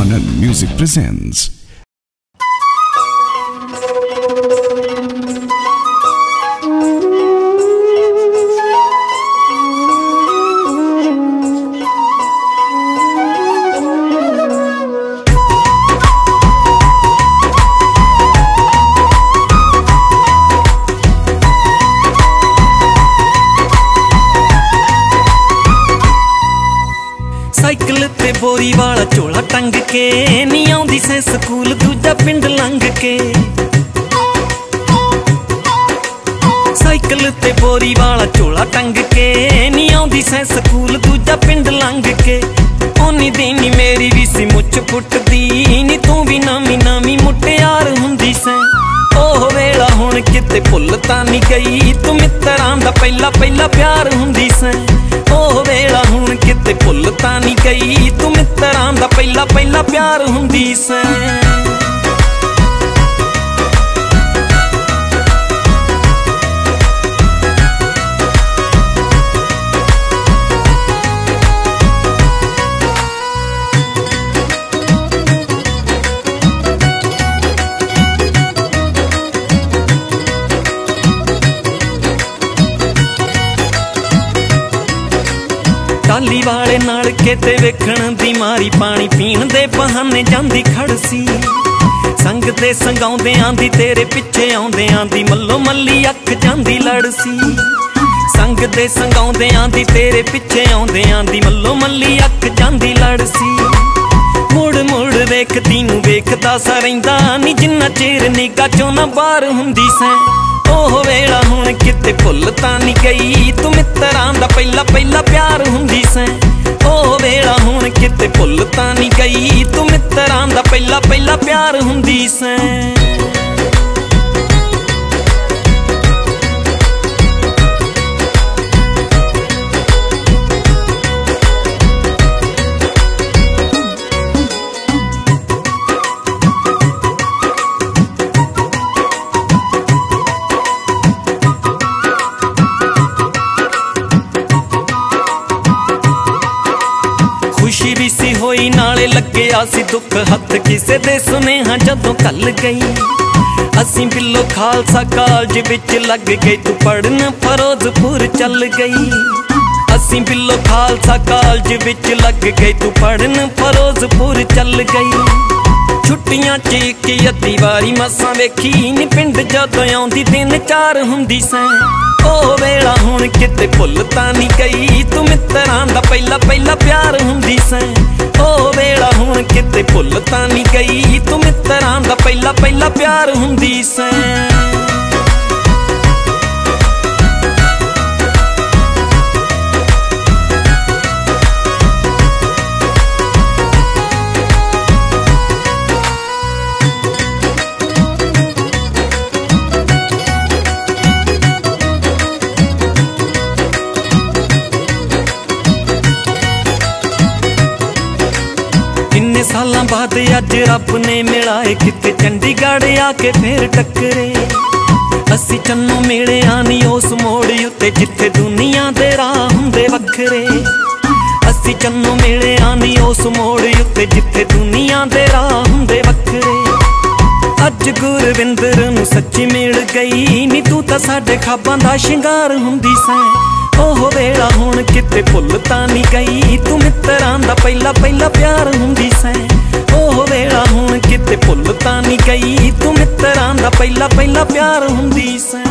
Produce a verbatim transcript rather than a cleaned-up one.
Anand Music presents. Cycle ते बोरी वाला चोला टंग के नी आउंदी से स्कूल दूजा पिंड लंघ के। साइकिल ते बोरी वाला चोला टंग के नी आउंदी से स्कूल दूजा पिंड लंघ के। ओनी देनी मेरी भी सी मुछ फुटदी नी तू भी नवी नवी मुटियार हुंदी से। ओह वेला हुण किते भुल तां नी गई तू मित्रां दा पहला पहला प्यार हुंदी से। ओह वेला हुण किते भुल तां नी गई तू मित्रां दा पहला पहला प्यार हुंदी से। टाली वाले नाल केते वेखण दी मारी पानी पीण दे बहाने जांदी खड़सी। संग दे संगाउंदे आंदी तेरे पिछे आउंदे आंदी मल्लो मल्ली अख जांदी लड़सी। संग दे संगाउंदे आंदी तेरे पिछे आउंदे आंदी मल्लो मल्ली अख जांदी लड़सी। मुड़ मुड़ वेखदी नूं वेखदा सा रहिंदा नी जिन्ना चेर निगाह चों ना बाहर हुंदी सैं। ओह वेला हुण किते भुल तां नी गई तू मित्रां दा पहला पहला प्यार हुंदी सैं। ओह वेला हुण किते भुल तां नी गई तू मित्रां दा पहला पहला प्यार हुंदी सैं। खुशी भी सी होई नाले लगे आसी दुख हथ किसे दे सुनेहा जदों कल गई। असी बिलो खालसा कॉलेज विच लग गई तू पढ़न फिरोजपुर चल गई। असी बिलो खालसा कॉलेज विच लग गई तू पढ़न फिरोजपुर चल गई। छुट्टियां च इक अद्धी वारी मसां वेखी नी पिंड जदों आउंदी दिन चार हुंदी सैं। ओह वेला हुण किते भुल तां नी गई तू मित्रां दा पहला पहला प्यार हुंदी सैं। ओह वेला हुण किते भुल तां नी गई तू मित्रां दा पहला पहला प्यार हुंदी सैं। इन्ने सालां बाद अज रब ने मिलाए किते चंडीगढ़ आके फिर टकरे। असी चन्नों मिले आनी उस मोड़ उत्ते जिथे दुनिया दे राह हुंदे वखरे। असी चन्नों मिले आनी उस मोड़ उत्ते जिथे दुनिया दे राह हुंदे वखरे। अज गुरविंदर नूं सच्ची मिल गई नी तू तां साडे खाबां दा शिंगार हुंदी सैं। ओह वेला हुण किते भुल तां नी गई तू मित्रां दा पहला पहला प्यार हुंदी सैं। ओह वेला हुण किते भुल तां नी गई तू मित्रां दा पहला पहला प्यार हुंदी सैं।